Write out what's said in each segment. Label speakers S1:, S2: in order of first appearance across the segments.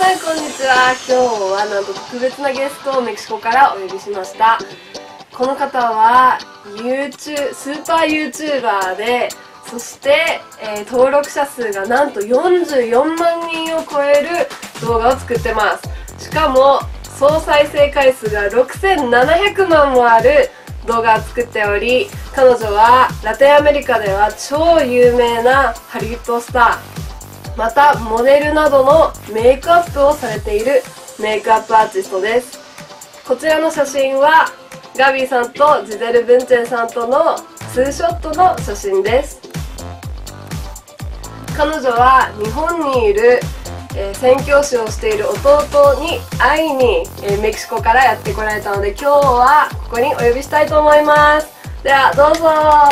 S1: さんこんにちは。今日はなんと特別なゲストをメキシコからお呼びしました。この方はスーパー YouTuber で、そして、登録者数がなんと44万人を超える動画を作ってます。しかも総再生回数が6700万もある動画を作っており、彼女はラテンアメリカでは超有名なハリウッドスター、またモデルなどのメイクアップをされているメイクアップアーティストです。こちらの写真はガビーさんとジゼル・ブンチェンさんとのツーショットの写真です。彼女は日本にいる、宣教師をしている弟に会いに、メキシコからやってこられたので、今日はここにお呼びしたいと思います。ではどうぞ。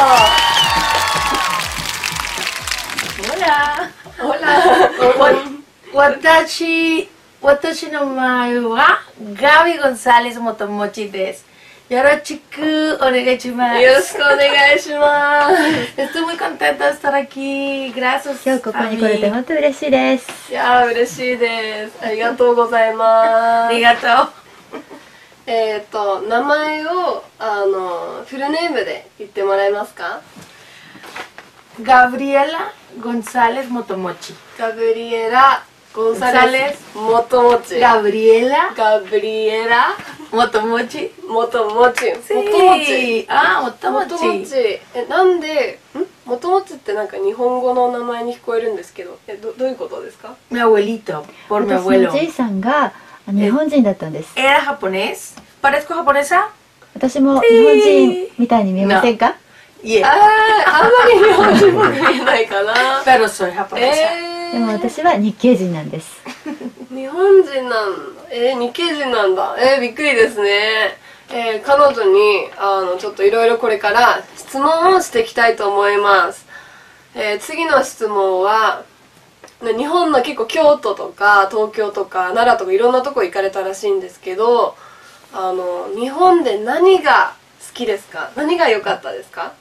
S2: ホラ私の名前はガビ・ゴンサレス・モトモチです。よろしくお願いします。
S1: よろしくお願いします。
S2: Estoy muy contenta de estar aquí. Gracias.
S3: 今日ここに来れて本当嬉しいです。
S1: いやー嬉しいです。ありがとうございます。
S2: ありがと
S1: う。名前をフルネームで言ってもらえますか？
S2: ガブリエラ・ゴンサレス・モトモチ。
S1: ガブリエラ・ゴンサレス・モトモチ。
S2: ガブリエラ・
S1: モトモチ。モトモチ。
S2: あ、モトモチ。
S1: なんで、モトモチってなんか日本語の名前に聞こえるんですけど、どういうことですか？
S2: Mi abuelito, por mi
S3: 私
S2: abuelo.
S3: のじいさんが日本人だったんです。
S2: Era japonés. ¿Parezco japonesa?
S3: 私も日本人みたいに見えませんか？
S2: Yeah.
S1: あんまり日本人っぽく見えないかな。
S2: Pero soy japonesa.
S3: でも私は日系人なんです。
S1: 日本人なんだ。日系人なんだ。びっくりですね。彼女にちょっといろいろこれから質問をしていきたいと思います。次の質問は、日本の結構京都とか東京とか奈良とかいろんなとこ行かれたらしいんですけど、日本で何が好きですか？何が良かったですか？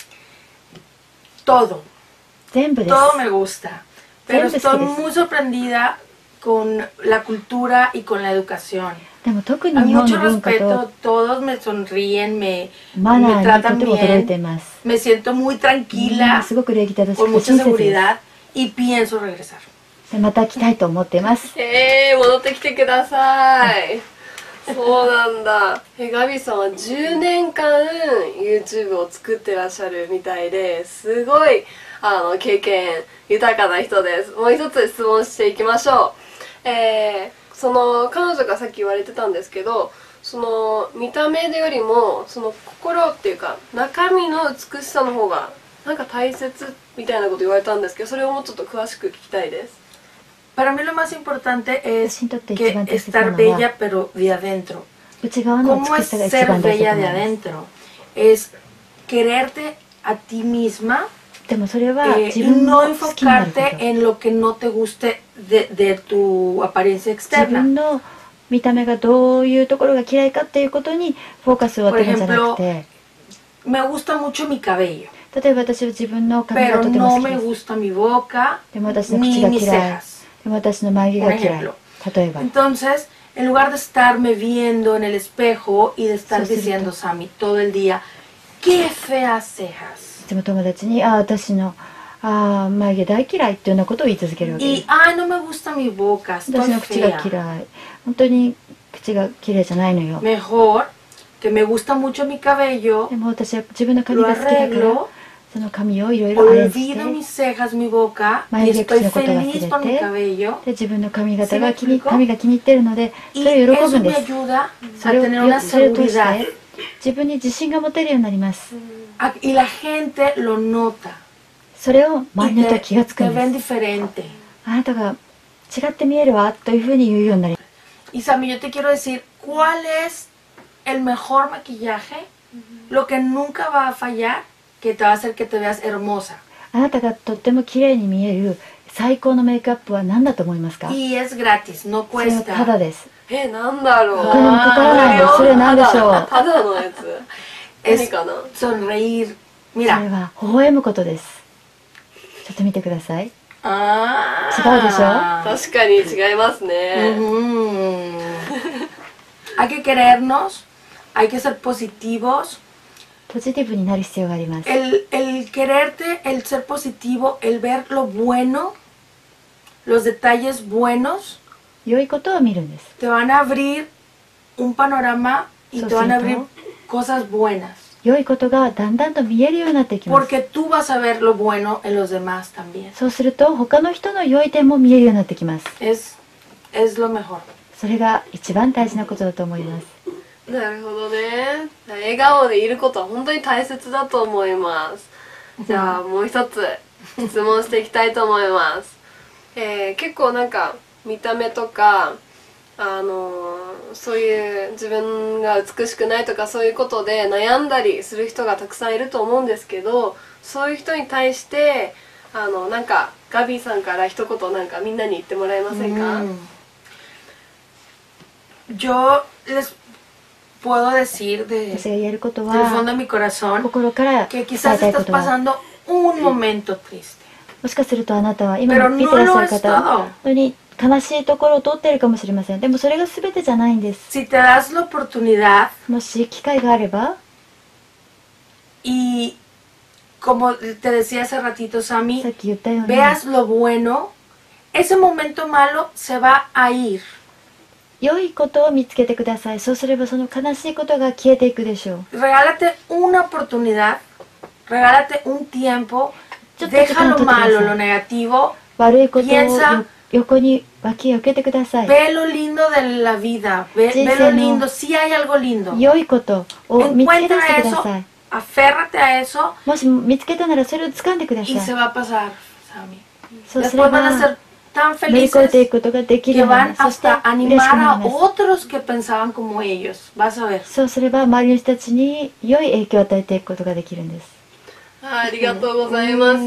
S2: Todo.
S3: 全部です。
S2: Todo me gusta. Pero estoy muy sorprendida con la cultura y con la educación.
S3: でも特に
S2: Hay
S3: 日本
S2: mucho
S3: の文化
S2: respeto,
S3: と
S2: todos me sonríen, me
S3: マナーに
S2: tratan
S3: とても驚いてい
S2: bien,
S3: ます。
S2: me siento muy
S3: みん
S2: tranquila,
S3: なすごく礼儀正し
S2: con
S3: くて
S2: mucha
S3: 親切です。
S2: seguridad y pienso regresar.
S3: でまた来たいと思っています。
S1: 戻ってきてください。そうなんだ。ガビさんは10年間 YouTube を作ってらっしゃるみたいで、すごい経験豊かな人です。もう一つ質問していきましょう。その彼女がさっき言われてたんですけど、その見た目よりもその心っていうか中身の美しさの方がなんか大切みたいなこと言われたんですけど、それをもうちょっと詳しく聞きたいです。
S2: Para mí lo más importante es
S3: 私にとって一
S2: que
S3: 番大切な
S2: estar
S3: の
S2: bella
S3: は
S2: pero de adentro.
S3: 内側の
S2: ¿Cómo
S3: 美
S2: es
S3: しさが一
S2: ser
S3: 番大切
S2: bella
S3: な
S2: de
S3: んです。
S2: adentro? Es quererte a ti misma
S3: でもそれは
S2: y
S3: 自分
S2: no
S3: の好きになること。
S2: enfocarte en lo que no te guste de tu apariencia
S3: 自分
S2: externa.
S3: の見た目がどういうところが嫌いかっていうことにフォーカスを当てるんじゃなくて、
S2: Me gusta mucho mi cabello,
S3: 例えば私は自分の髪が
S2: pero
S3: とても
S2: no
S3: 好き
S2: me
S3: です。
S2: gusta mi boca
S3: でも私の
S2: ni
S3: 口が
S2: mis
S3: 嫌い。
S2: cejas.
S3: でも私の眉毛が嫌い。例えば。
S2: Entonces, en lugar de estarme viendo en el espejo y de estar
S3: Sí, sí,
S2: diciendo Sammy todo el día, qué feas cejas.
S3: でも友達に私の眉毛大嫌いっていうようなことを言い続けるわけで
S2: Y
S3: す。
S2: ay, no me gusta mi boca,
S3: 私
S2: estoy
S3: の口が
S2: fea.
S3: 嫌い。本当に口が綺麗じゃないのよ。
S2: Mejor que me gusta mucho mi cabello,
S3: でも私は自分の髪
S2: lo
S3: が好きだから
S2: arreglo,
S3: その髪をいろいろアレンジして
S2: olvido mis cejas, mi boca y
S3: Mayo
S2: estoy
S3: que se lo
S2: feliz por mi
S3: corto
S2: cabello.
S3: で自分の髪型が
S2: ¿Sí me explico?
S3: 髪が気に入ってるのでそ
S2: Y
S3: れを喜ぶ
S2: eso
S3: んで
S2: me
S3: す。
S2: ayuda a
S3: それを
S2: tener una
S3: それを通し
S2: seguridad.
S3: て自分に自信が持てるようになります。
S2: Y la gente lo nota.
S3: それを周り
S2: Y
S3: の人は気がつく
S2: te
S3: んで
S2: ven
S3: す。
S2: diferente.
S3: あなたが違って見えるわというふうに言うようになります。
S2: Y Sammy, yo te quiero decir, ¿cuál es el mejor maquillaje? Lo que nunca va a fallar, que te va a hacer que te veas hermosa.
S3: あなたがとっても綺麗に見える最高のメイクアップは何だと思いますか？
S2: Y es gratis, no
S3: それはタダ
S2: cuesta.
S3: です。
S1: なんだろう。
S3: お金もかからないの。それは何でしょう？
S1: ただのやつ。何
S2: Es
S1: かな。
S2: sonreír.
S3: それ
S2: Mira,
S3: は微笑むことです。ちょっと見てください。
S2: Ah.
S3: 違うでしょ？
S1: 確かに違いますね。
S2: Ujú. Hay que querernos, hay que ser positivos.
S3: ポジティブになる必要があります。
S2: El quererte, el ser positivo, el ver lo bueno, los detalles buenos,
S3: 良いことを見るんです。
S2: te van a abrir un panorama y te van a abrir cosas buenas.
S3: 良いことがだんだんと見えるようになっていきます。
S2: Porque tú vas a ver lo bueno en los demás también.
S3: そうすると他の人の良い点も見えるようになってきます。
S2: Es lo mejor.
S3: それが一番大事なことだと思います。
S1: なるほどね。笑顔でいることは本当に大切だと思います。じゃあもう一つ質問していきたいと思います。結構なんか見た目とかそういう自分が美しくないとかそういうことで悩んだりする人がたくさんいると思うんですけど、そういう人に対してなんかガビーさんから一言なんかみんなに言ってもらえませんか？
S2: Yo les puedo decir
S3: 私が言えること
S2: del fondo
S3: は
S2: de mi corazón
S3: 心から
S2: que
S3: 伝え
S2: quizás
S3: たいこ
S2: estás
S3: とは、
S2: pasando un momento triste.
S3: もしかするとあなたは今
S2: Pero
S3: 見
S2: no
S3: てらっしゃ
S2: lo
S3: る
S2: es
S3: 方は
S2: todo.
S3: 本当に悲しいところを通っているかもしれません。でもそれが全てじゃないんです。
S2: Si te das la oportunidad
S3: もし機会があれば、
S2: y como te decía hace ratito
S3: さっ
S2: Sammy,
S3: き言ったように
S2: veas lo bueno, ese momento malo se va a ir.
S3: 良いことを見つけてください。そうすればその悲しいことが消えていくでしょう。
S2: Regálate una oportunidad, regálate un tiempo,
S3: Yo te
S2: deja lo
S3: quiero
S2: malo,
S3: tanto.
S2: lo negativo,
S3: 悪いことを
S2: Piensa
S3: 横に脇を受けてください。
S2: ve lo lindo de la vida, ve,
S3: Sí,
S2: ve
S3: sí,
S2: lo
S3: no.
S2: lindo, si hay algo lindo.
S3: 良いことを見つけ出してくだ
S2: Encuentra
S3: さい。
S2: eso, aférrate a eso
S3: もし見つけたならそれを掴んでくださ
S2: y
S3: い。
S2: se va a pasar, Sammy.
S3: そうすれ
S2: Después van a
S3: ば
S2: ser tan
S3: 乗り越えてい
S2: felices
S3: くことができる
S2: que
S3: ようになり
S2: van
S3: ます。そして
S2: hasta
S3: 嬉しく
S2: animar
S3: な
S2: a
S3: ります。
S2: otros que pensaban como ellos. Vas a ver.
S3: そうすれば周りの人たちに良い影響を与えていくことができるんです。
S1: ありがとうございます。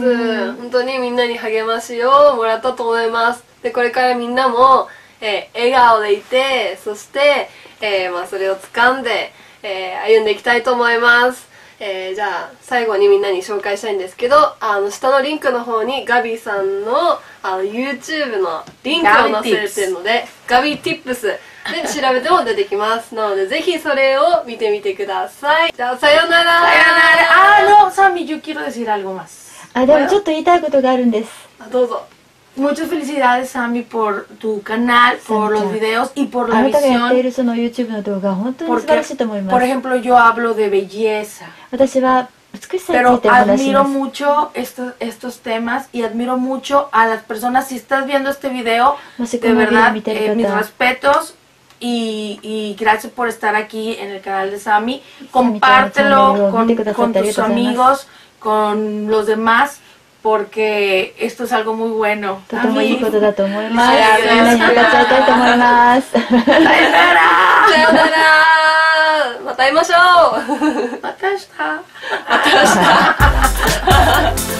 S1: 本当にみんなに励ましをもらったと思います。でこれからみんなも、笑顔でいて、そして、それを掴んで、歩んでいきたいと思います。じゃあ最後にみんなに紹介したいんですけど、下のリンクの方にガビーさんのYouTube のリンクを載せてるので、ガビーティップスで調べても出てきます。なのでぜひそれを見てみてください。じゃあさようなら。
S2: Ah, no, Sammy, yo quiero decir algo más.
S3: あ、でもちょっと言いたいことがあるんです。
S1: どうぞ。
S2: Muchas felicidades, Sammy, por tu canal, por los videos y por
S3: あ
S2: la
S3: なたがやってい
S2: visión.
S3: るその YouTube の動画は本当に素晴らしいと思い
S2: Por
S3: ます。
S2: ejemplo, yo hablo de belleza,
S3: 私は美しさにつ
S2: pero
S3: いてお話しし
S2: admiro
S3: ます。
S2: mucho estos temas y admiro mucho a las personas. Si estás viendo este video,
S3: No sé
S2: de
S3: cómo
S2: verdad,
S3: vi mi
S2: mis
S3: tele-cata.
S2: respetos y gracias por estar aquí en el canal de Sammy.
S3: Sammy,
S2: Compártelo
S3: channel,
S2: con,
S3: mite
S2: con tus
S3: kudasai,
S2: amigos, con los demás, porque esto es algo muy bueno.
S3: とてもいい
S2: Sammy,
S3: ことだと思います。
S2: はい
S3: みんなに分かち合いたいと思います。
S2: sayonara.
S1: さようなら。また会いましょう。
S2: また明日。
S1: また明日。